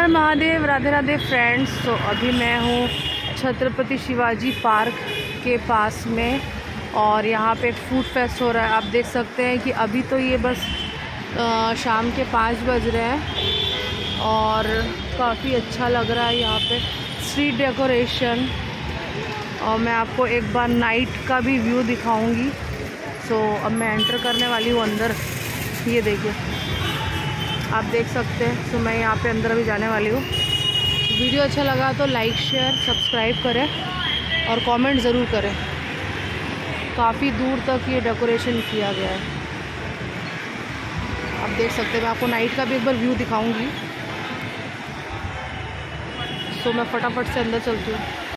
हर Mahadev, Radhe Radhe friends. तो अभी मैं हूँ छत्रपति शिवाजी पार्क के पास में और यहाँ पे एक फूड फेस्ट हो रहा है। आप देख सकते हैं कि अभी तो ये बस शाम के 5 बज रहे हैं और काफ़ी अच्छा लग रहा है यहाँ पे स्ट्रीट डेकोरेशन। और मैं आपको एक बार नाइट का भी व्यू दिखाऊंगी। सो अब मैं एंटर करने वाली हूँ अंदर। ये देखिए, आप देख सकते हैं। तो मैं यहाँ पे अंदर अभी जाने वाली हूँ। वीडियो अच्छा लगा तो लाइक शेयर सब्सक्राइब करें और कमेंट ज़रूर करें। काफ़ी दूर तक ये डेकोरेशन किया गया है। आप देख सकते हैं। मैं आपको नाइट का भी एक बार व्यू दिखाऊंगी। सो मैं फटाफट से अंदर चलती हूँ।